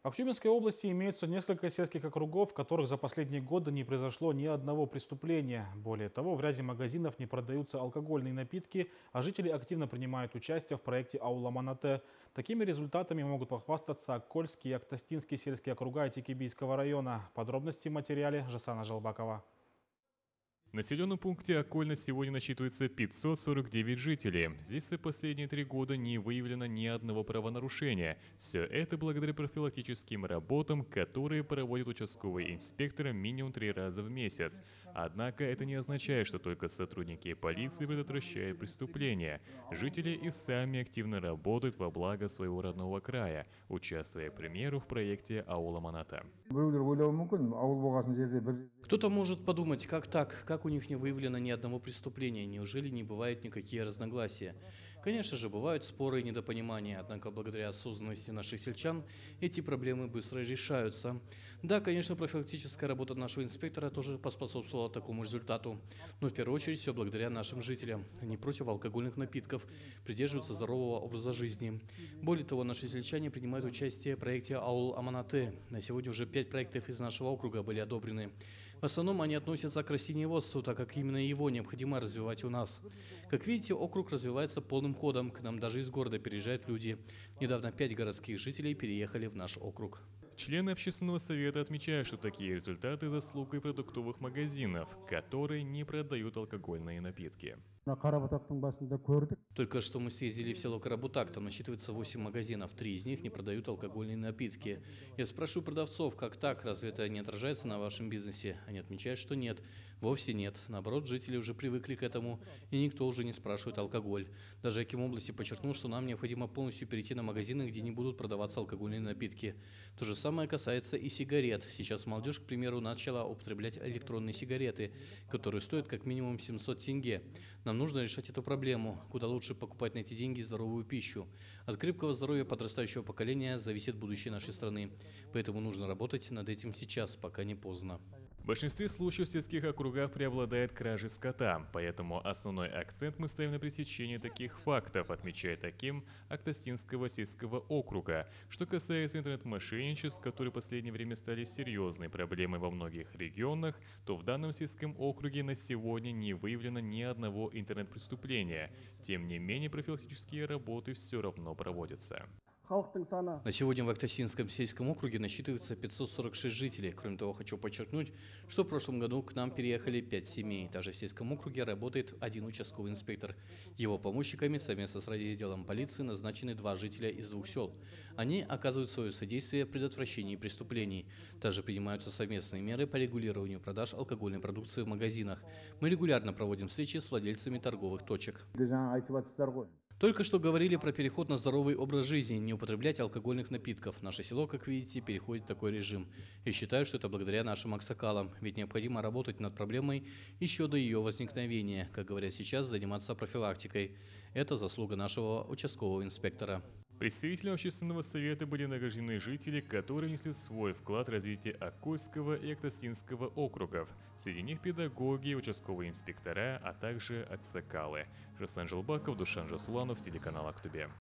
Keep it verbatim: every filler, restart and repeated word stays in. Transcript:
В Актюбинской области имеются несколько сельских округов, в которых за последние годы не произошло ни одного преступления. Более того, в ряде магазинов не продаются алкогольные напитки, а жители активно принимают участие в проекте «Аула Манате». Такими результатами могут похвастаться Аккольский и Актастинский сельские округа Тикибийского района. Подробности в материале Жасана Жалбакова. В населенном пункте Акколь на сегодня насчитывается пятьсот сорок девять жителей. Здесь за последние три года не выявлено ни одного правонарушения. Все это благодаря профилактическим работам, которые проводят участковые инспекторы минимум три раза в месяц. Однако это не означает, что только сотрудники полиции предотвращают преступления. Жители и сами активно работают во благо своего родного края, участвуя, к примеру, в проекте «Аула Манате». Кто-то может подумать, как так, как у них не выявлено ни одного преступления, неужели не бывают никакие разногласия? Конечно же, бывают споры и недопонимания, однако благодаря осознанности наших сельчан эти проблемы быстро решаются. Да, конечно, профилактическая работа нашего инспектора тоже поспособствовала такому результату, но в первую очередь все благодаря нашим жителям. Они против алкогольных напитков, придерживаются здорового образа жизни. Более того, наши сельчане принимают участие в проекте «Аула Манате». На сегодня уже пять проектов из нашего округа были одобрены. В основном они относятся к растениеводству, так как именно его необходимо развивать у нас. Как видите, округ развивается полным ходом, к нам даже из города переезжают люди. Недавно пять городских жителей переехали в наш округ. Члены общественного совета отмечают, что такие результаты заслугой продуктовых магазинов, которые не продают алкогольные напитки. Только что мы съездили в село Карабутак, там насчитывается восемь магазинов, три из них не продают алкогольные напитки. Я спрашиваю продавцов, как так, разве это не отражается на вашем бизнесе? Они отмечают, что нет, вовсе нет. Наоборот, жители уже привыкли к этому, и никто уже не спрашивает алкоголь. Даже Аким области подчеркнул, что нам необходимо полностью перейти на магазины, где не будут продаваться алкогольные напитки. То же самое касается и сигарет. Сейчас молодежь, к примеру, начала употреблять электронные сигареты, которые стоят как минимум семьсот тенге. Нам нужно решать эту проблему. Куда лучше покупать на эти деньги здоровую пищу. От крепкого здоровья подрастающего поколения зависит будущее нашей страны. Поэтому нужно работать над этим сейчас, пока не поздно. В большинстве случаев в сельских округах преобладает кражи скота, поэтому основной акцент мы ставим на пресечение таких фактов, отмечает Аким Актастинского сельского округа. Что касается интернет-мошенничеств, которые в последнее время стали серьезной проблемой во многих регионах, то в данном сельском округе на сегодня не выявлено ни одного интернет-преступления. Тем не менее, профилактические работы все равно проводятся. На сегодня в Актастинском сельском округе насчитывается пятьсот сорок шесть жителей. Кроме того, хочу подчеркнуть, что в прошлом году к нам переехали пять семей. Также в сельском округе работает один участковый инспектор. Его помощниками совместно с райотделом полиции назначены два жителя из двух сел. Они оказывают свое содействие в предотвращении преступлений. Также принимаются совместные меры по регулированию продаж алкогольной продукции в магазинах. Мы регулярно проводим встречи с владельцами торговых точек. Только что говорили про переход на здоровый образ жизни, не употреблять алкогольных напитков. Наше село, как видите, переходит в такой режим. И считаю, что это благодаря нашим аксакалам. Ведь необходимо работать над проблемой еще до ее возникновения. Как говорят сейчас, заниматься профилактикой. Это заслуга нашего участкового инспектора. Представителям общественного совета были награждены жители, которые внесли свой вклад в развитие Аккольского и Актастинского округов. Среди них педагоги, участковые инспектора, а также аксакалы. Жасан Жалбаков, Душан Жасуланов, телеканал Актубе.